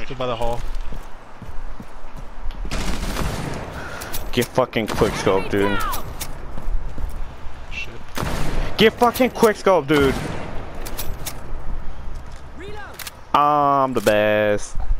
Stood by the hall. Get fucking quickscope, dude. Shit. Get fucking quickscope, dude. I'm the best.